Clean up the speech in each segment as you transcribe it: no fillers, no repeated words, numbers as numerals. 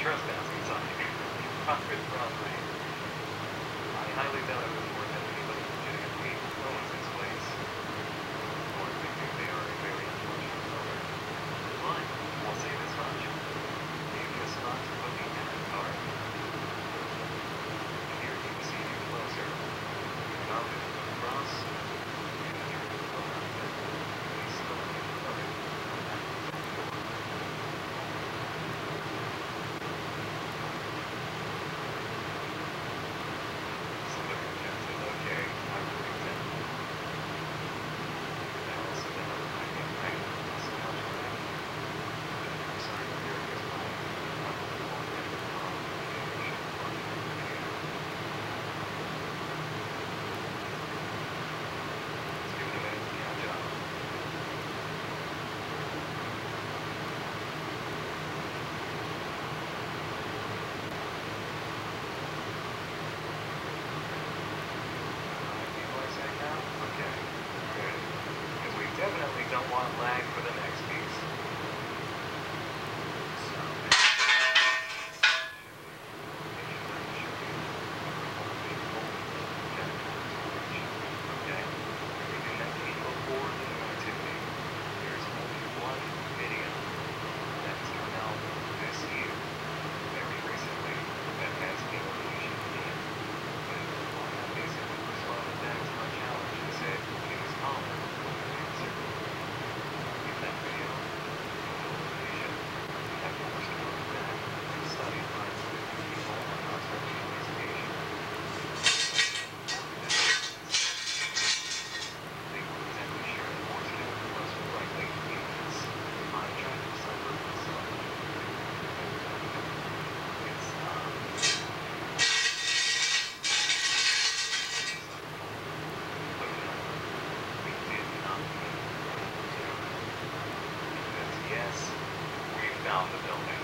trespassing sign. Private property. I highly doubt it was more than anybody legitimately owns this place. Or they think they are a very unfortunate owner. But, I'll say this much. Maybe a spot to put the cat car. Here you can see it closer. Now we can look across. And the truth is well around there. We still need to cover it. Definitely don't want lag for the next piece. So, okay, everything that came before the new activity. There's only one video that's come out this year, very recently, that has a location in. But one that basically responded back to my challenge and said it was calmer. Yes, we found the building.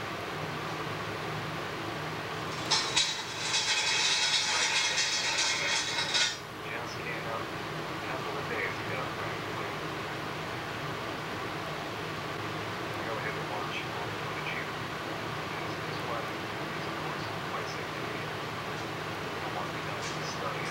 Just came up a couple of days ago, practically. Go ahead and watch all the footage here. This one is, of course, quite significant. I want to be done with the study.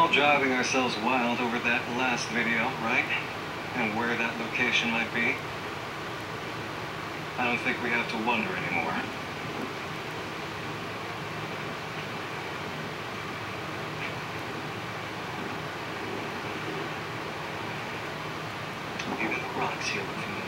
all driving ourselves wild over that last video, right? And where that location might be. I don't think we have to wonder anymore. Even the rocks here look familiar.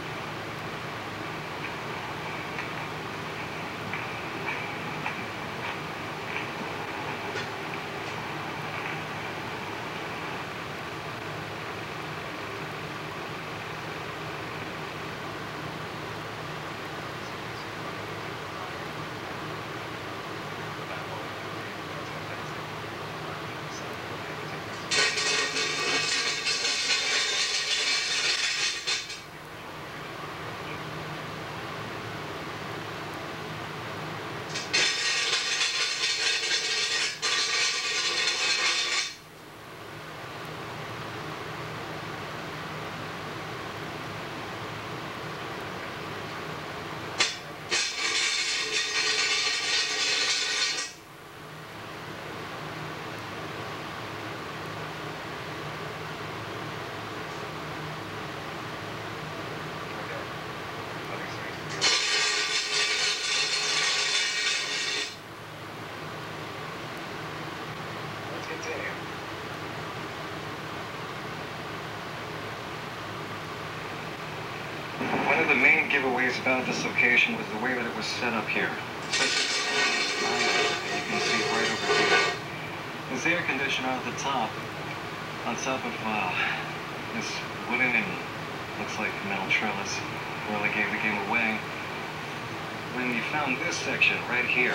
One of the main giveaways about this location was the way that it was set up here. You can see right over here. This air conditioner at the top, on top of this wooden and looks like metal trellis, really gave the game away. When you found this section right here,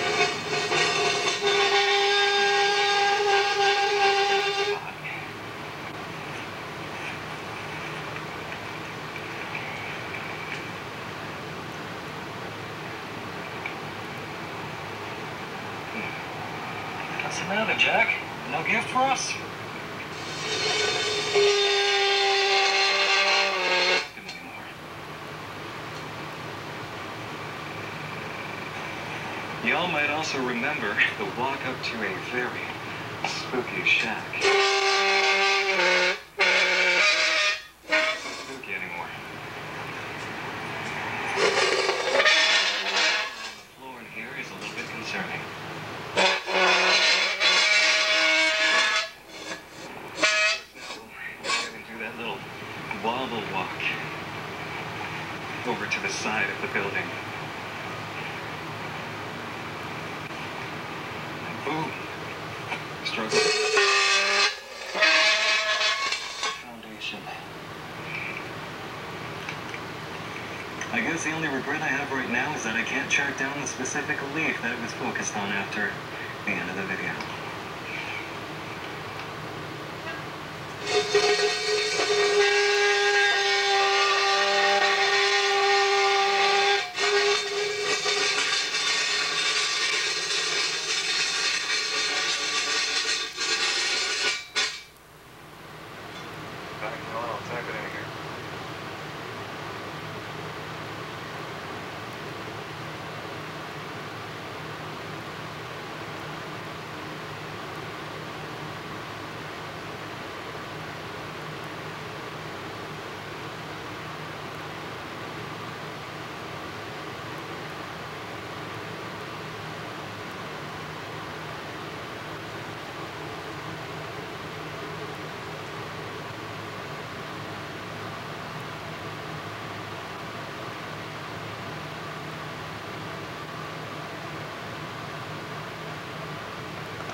what's the matter, Jack? No gift for us? Y'all might also remember the walk up to a very spooky shack. Not spooky anymore. The floor in here is a little bit concerning. That little wobble walk over to the side of the building. And boom! Struggle. Foundation. I guess the only regret I have right now is that I can't track down the specific leaf that it was focused on after the end of the video. Back on, I'll type it in here.